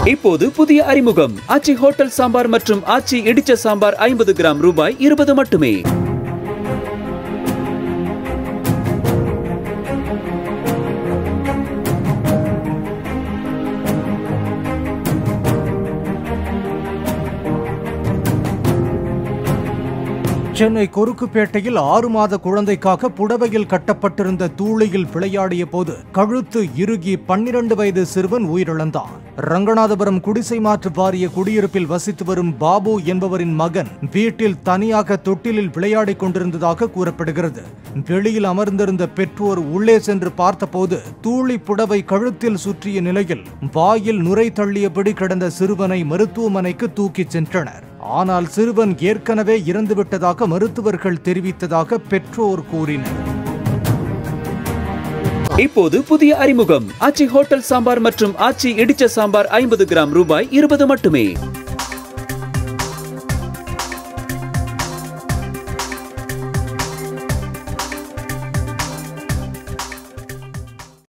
இப்போது புதிய அறிமுகம் ஆச்சி ஹோட்டல் சாம்பார் மற்றும் ஆச்சி இடிச்ச சாம்பார் 50 கிராம் ரூபாய் 20 மட்டுமே. சென்னை கொருக்குப்பேட்டையில் 6 மாத குழந்தைக்காக புடவையில் கட்டப்பட்டிருந்த தூளியில் விளையாடிய போது கழுத்து இறுகி 12 வயது சிறுவன் உயிரிழந்தான். ரங்கநாதபுரம் குடிசை மாற்று வாரிய குடியிருப்பில் வசித்து வரும் பாபு என்பவரின் மகன் வீட்டில் தனியாக தொட்டிலில் விளையாடிக் கொண்டிருந்ததாக கூறப்படுகிறது. வெளியில் அமர்ந்திருந்த பெற்றோர் உள்ளே சென்று பார்த்தபோது தூளி புடவை கழுத்தில் சுற்றிய நிலையில் வாயில் நுரை தள்ளியபடி கிடந்த சிறுவனை மருத்துவமனைக்கு தூக்கிச் சென்றனர். ஆனால் சிறுவன் ஏற்கனவே இறந்துவிட்டதாக மருத்துவர்கள் தெரிவித்ததாக பெற்றோர் கூறினர். இப்போது புதிய அறிமுகம் ஆச்சி ஹோட்டல் சாம்பார் மற்றும் ஆச்சி இடிச்ச சாம்பார் 50 கிராம் ரூபாய் 20 மட்டுமே.